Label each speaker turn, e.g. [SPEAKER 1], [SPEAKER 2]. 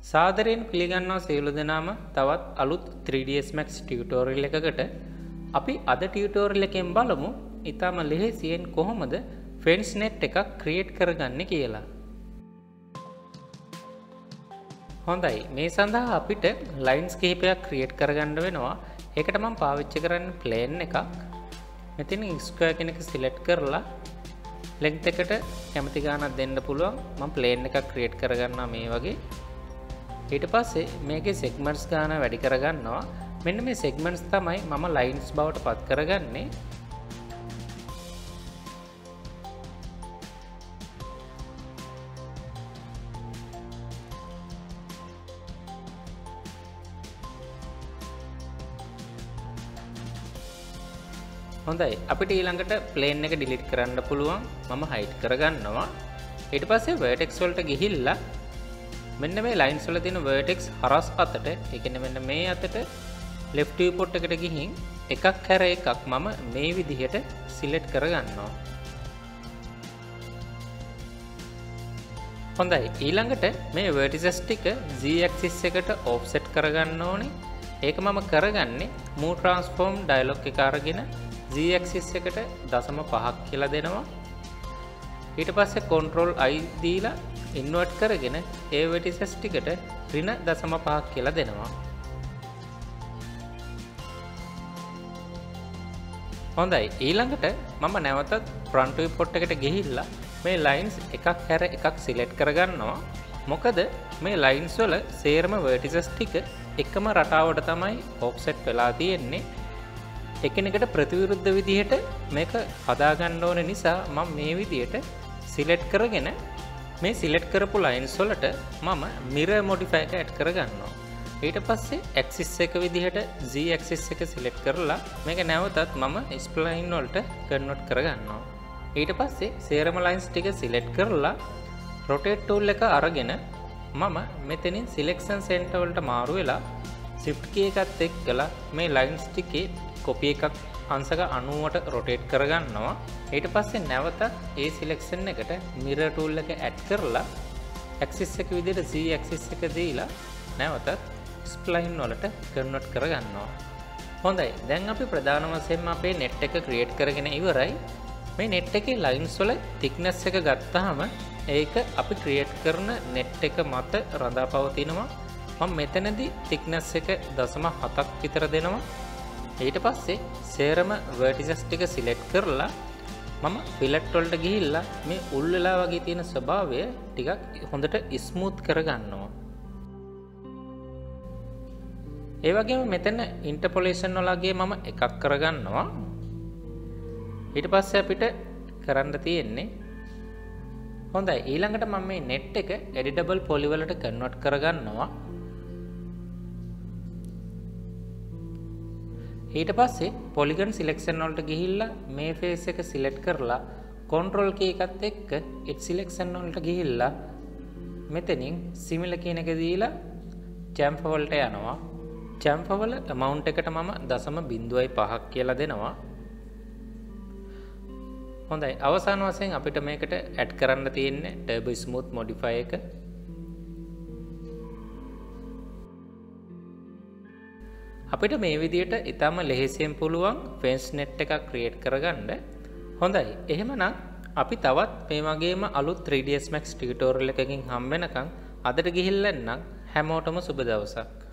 [SPEAKER 1] සාදරයෙන් පිළිගන්නවා සියලු දෙනාම තවත් අලුත් 3ds Max ටියුටෝරියල් එකකට. අපි අද ටියුටෝරියල් එකෙන් බලමු ඊටම ලෙහෙසියෙන් කොහොමද FenceNet එකක් ක්‍රියේට් කරගන්නේ කියලා. හොඳයි, මේ සඳහා අපිට ලයින්ස් කිහිපයක් ක්‍රියේට් කරගන්න වෙනවා. ඒකට මම පාවිච්චි කරන්නේ ප්ලේන් එකක්. මෙතන ස්ක්වයර් කෙනෙක් සිලෙක්ට් කරලා ලෙන්ත් එකට කැමති ගානක් දෙන්න පුළුවන්. මම ප්ලේන් එකක් ක්‍රියේට් කරගන්නවා මේ වගේ. ඊට පස්සේ මේකේ සෙග්මන්ට්ස් ගාන වැඩි කරගන්නවා. මෙන්න මේ සෙග්මන්ට්ස් තමයි මම ලයින්ස් බවට පත් කරගන්නේ. හොඳයි, අපිට ඊළඟට ප්ලේන් එක ඩිලීට් කරන්න පුළුවන්. මම හයිඩ් කරගන්නවා. ඊට පස්සේ vertex වලට ගිහිල්ලා මෙන්න මේ ලයින්ස් වල තියෙන vertex හරස් අතට, ඒ කියන්නේ මෙන්න මේ අතට left viewport එකට ගිහින් එකක් හැර එකක් මම මේ විදිහට සිලෙක්ට් කරගන්නවා. හොඳයි, ඊළඟට මේ vertices ටික z axis එකට offset කරගන්න ඕනේ. ඒක මම කරගන්නේ move transform dialog එක අරගෙන z axis එකට 0.5ක් කියලා දෙනවා. ඊට පස්සේ control I දීලා invert කරගෙන ඒ vertices ටිකට ඍණ 0.5ක් කියලා දෙනවා. හොඳයි, ඊළඟට මම නැවතත් front viewport එකට ගිහිල්ලා මේ lines එකක් හැර එකක් select කරගන්නවා. මොකද මේ lines වල සේරම vertices ටික එකම රටාවට තමයි offset වෙලා තියෙන්නේ. එකිනෙකට ප්‍රතිවිරුද්ධ විදිහට මේක හදා ගන්න ඕන නිසා මම මේ විදිහට select කරගෙන මේ select කරපු lines වලට මම mirror modifier එක add කරගන්නවා. ඊට පස්සේ axis එක විදිහට z axis එක select කරලා මේක නැවතත් මම spline වලට convert කරගන්නවා. ඊට පස්සේ සේරම lines ටික select කරලා rotate tool එක අරගෙන මම මෙතනින් selection center වලට මාරු වෙලා shift key එකත් එක්කලා මේ lines ටිකේ copy එකක් අංශක 90ට rotate කරගන්නවා. ඊට පස්සේ නැවත ඒ selection එකට mirror tool එක add කරලා axis එක විදිහට z axis එක දීලා නැවතත් spline වලට convert කරගන්නවා. හොඳයි, දැන් අපි ප්‍රධාන වශයෙන්ම අපේ net එක create කරගෙන ඉවරයි. මේ net එකේ lines වල thickness එක ගත්තාම ඒක අපි create කරන net එක මත රඳා පවතිනවා. මම මෙතනදී thickness එක 0.7ක් විතර දෙනවා. ඊට පස්සේ සේරම vertices ටික select කරලා මම fillet වලට ගිහිල්ලා මේ උල් වෙලා වගේ තියෙන ස්වභාවය ටිකක් හොඳට ස්මූත් කරගන්නවා. ඒ වගේම මෙතන interpolation වලගේ මම එකක් කරගන්නවා. ඊට පස්සේ අපිට කරන්න තියෙන්නේ හොඳයි, ඊළඟට මම මේ net එක editable poly වලට convert කරගන්නවා. ඊට පස්සේ polygon selection වලට ගිහිල්ලා මේ face එක select කරලා control key එකත් එක්ක edge selection වලට ගිහිල්ලා මෙතනින් similar කියන එක දීලා chamfer වලට යනවා. chamfer වල amount එකට මම 0.5ක් කියලා දෙනවා. හොඳයි, අවසාන වශයෙන් අපිට මේකට add කරන්න තියෙන්නේ turbo smooth modifier එක. අපිට මේ විදිහට ඊටම ලෙහෙසියෙන් පුළුවන් FenceNet එකක් ක්‍රියේට් කරගන්න. හොඳයි, එහෙමනම් අපි තවත් මේ වගේම අලුත් 3ds Max ටියුටෝරියල් එකකින් හම්බ වෙනකන් අදට ගිහිල්ලා එන්නම්. හැමෝටම සුබ දවසක්.